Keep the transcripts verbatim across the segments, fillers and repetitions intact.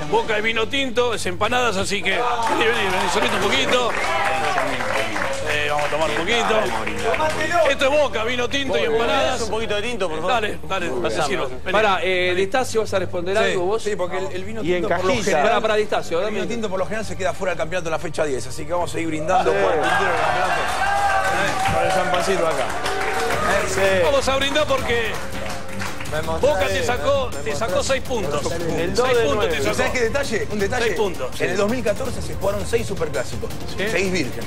Boca es vino tinto, es empanadas, así que... Vení, vení, vení, solito un poquito. Eh, vamos a tomar un poquito. Esto es Boca, vino tinto y empanadas. Un poquito de tinto, por favor. Dale, dale, me sirvo. Pará, eh, Distacio, ¿vas a responder algo vos? Sí, porque el, el vino y tinto en por lo cajilla. general... Pará, pará, Distacio, el vino tinto por lo general se queda fuera del campeonato en la fecha diez, así que vamos a seguir brindando por el tintero del campeonato. Eh, con el champancito acá. Eh, sí. Vamos a brindar porque... Boca te sacó, te sacó seis puntos. El seis puntos te sacó. ¿Sabes qué detalle? Un detalle. Seis puntos. En el dos mil catorce se jugaron seis superclásicos. ¿Sí? Seis virgen.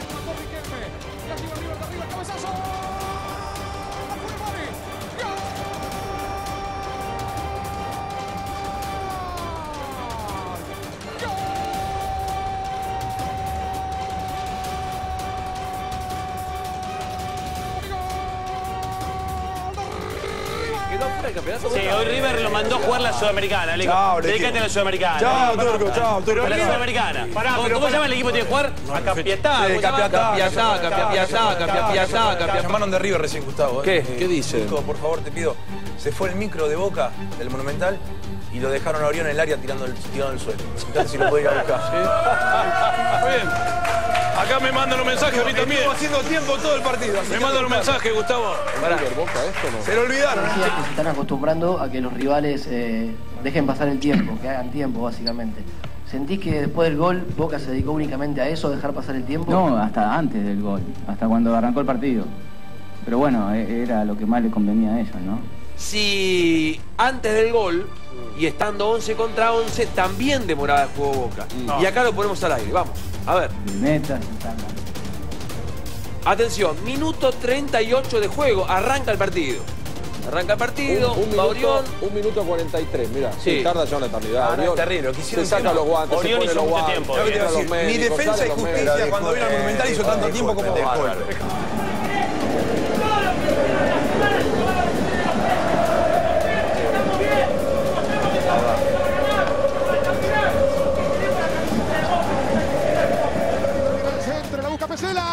Sí, hoy River lo mandó a jugar la Sudamericana. Le dijo, dedícate a la Sudamericana. Chao, Turco, chao, Turco. A la Sudamericana. ¿Cómo, ¿cómo se llama el equipo que tiene que jugar? A Capiatá. Capiatá, Capiatá, Capiatá, Capiatá, Capiatá. Llamaron de River recién, Gustavo. ¿Qué? ¿Qué dice? Turco, por favor, te pido. Se fue el micro de Boca del Monumental y lo dejaron a Orión en el área tirando el, tirando el suelo. Fíjate si lo puede ir a buscar. Muy bien. Acá me mandan un mensaje a mí también. Estamos haciendo tiempo todo el partido. Me mandan un mensaje, Gustavo. Se lo olvidaron. Se están acostumbrando a que los rivales eh, dejen pasar el tiempo, que hagan tiempo, básicamente. ¿Sentís que después del gol Boca se dedicó únicamente a eso, a dejar pasar el tiempo? No, hasta antes del gol, hasta cuando arrancó el partido. Pero bueno, era lo que más le convenía a ellos, ¿no? Si antes del gol, y estando once contra once, también demoraba el juego Boca. No. Y acá lo ponemos al aire, vamos, a ver. Metas, atención, minuto treinta y ocho de juego, arranca el partido. Arranca el partido, un, un va minuto, Orión. Un minuto cuarenta y tres, mira, sí. sí, tarda ya una eternidad. Ah, no, es terrible. Se saca los guantes, Orión se pone hizo los mucho guantes. tiempo. Yo te iba a decir, los médicos, ni defensa y los justicia médicos. cuando vino al Monumental hizo tanto tiempo como después. Centro, la busca Pesela.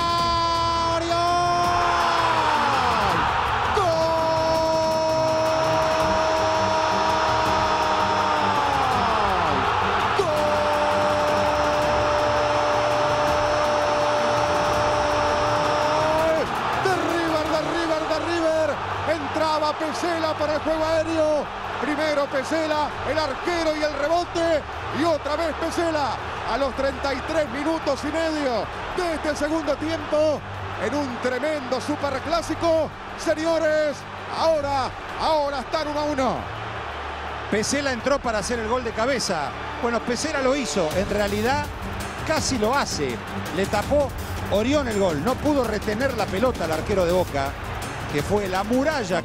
Entraba Pesela para el juego aéreo. Primero Pesela, el arquero y el rebote. Y otra vez Pesela a los treinta y tres minutos y medio de este segundo tiempo. En un tremendo superclásico. Señores, ahora, ahora están uno a uno. Pesela entró para hacer el gol de cabeza. Bueno, Pesela lo hizo. En realidad, casi lo hace. Le tapó Orión el gol. No pudo retener la pelota al arquero de Boca, que fue la muralla.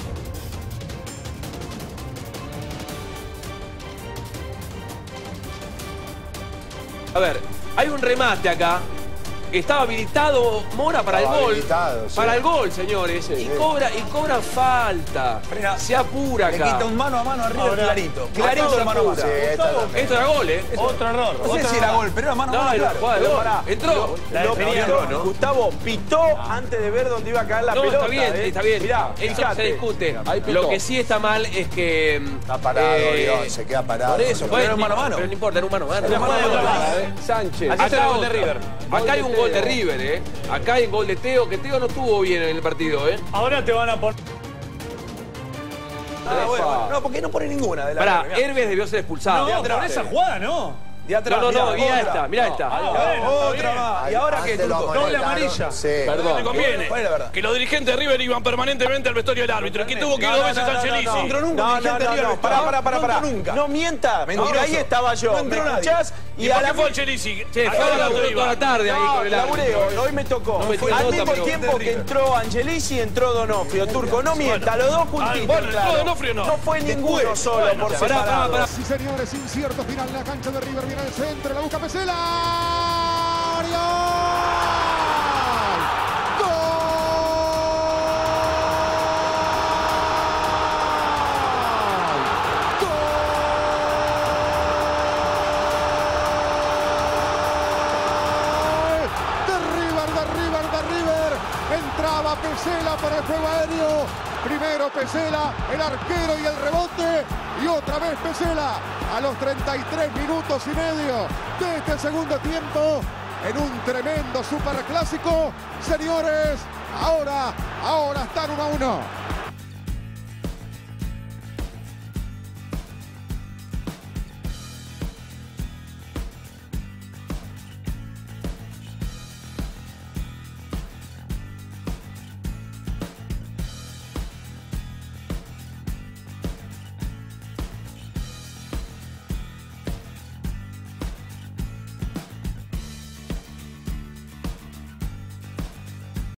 A ver, hay un remate acá. Estaba habilitado Mora para Estaba el gol. habilitado, sí. Para el gol, señores. Sí, y, sí. Cobra, y cobra falta. Frena. Se apura acá. Le quita un mano a mano arriba clarito. Clarito el mano a mano. Sí, esta Gustavo, también. esto era gol, ¿eh? Otro error. No sé si era gol, pero era mano a No, mano. era claro. jugada de Pero gol. pará. Entró. La Lo definía, pitó, ¿no? Gustavo pitó antes de ver dónde iba a caer la No, pelota. está bien, ¿eh? está bien. Mirá, Eso fíjate. se discute. Ahí pitó. Lo que sí está mal es que... Está parado, eh, Orión, se queda parado. por eso, bueno, era un mano a mano. Pero no importa, era un mano a mano. Era Mano a jugada de mano. otra ¿eh? Sánchez. Acá está el gol de otro. River. Acá hay Gol un de gol de Teo. River, ¿eh? Acá hay un gol de Teo, que Teo no estuvo bien en el partido, ¿eh? Ahora te van a poner... Ah, bueno, bueno. No, porque no pone ninguna de la Pará, mirá. Herbes debió ser expulsado. No, por esa jugada no. De atrás, No, no, no, mirá, mirá otra. esta, mirá esta. bueno, Otra está más. Ahí, ¿Y ahora qué, antes lo Turco? amonestaron, Doble amarilla. Sí. Perdón. Le conviene ¿Cuál es la verdad? que los dirigentes de River iban permanentemente al vestuario del árbitro. Que tuvo que ir No, dos no, veces no, a Angelisi. No entró nunca un No, no, dirigente no, de River. no, pará, pará, pará, No pará. entró nunca. No mienta. Mentiroso. Ahí estaba yo. No ¿Me entró nadie. escuchás? ¿Y Y por a qué la fue Angelisi? Che, Acá fue la laburó iba. toda la tarde ahí No, con el laburé, árbitro. hoy me tocó. No metió Al nota, mismo pero- tiempo que entró Angelisi, entró Donofrio. Turco, no mienta, los dos juntitos, bueno, claro. no, Donofrio no. No fue ninguno Después. solo Bueno, por pará, separado. pará, pará. Sí, señores, incierto final en la cancha de River. Viene al centro, la busca Pesela. ¡Orión! Entraba Pesela para el juego aéreo. Primero Pesela, el arquero y el rebote. Y otra vez Pesela a los treinta y tres minutos y medio de este segundo tiempo. En un tremendo superclásico. Señores, ahora, ahora están uno a uno.